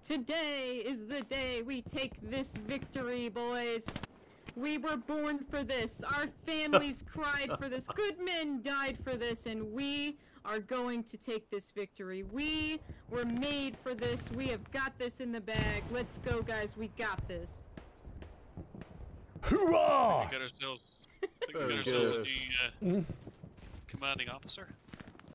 Today is the day we take this victory, boys. We were born for this. Our families cried for this. Good men died for this, and we are going to take this victory. We were made for this. We have got this in the bag. Let's go, guys. We got this. Hoorah! I think we got ourselves a new commanding officer.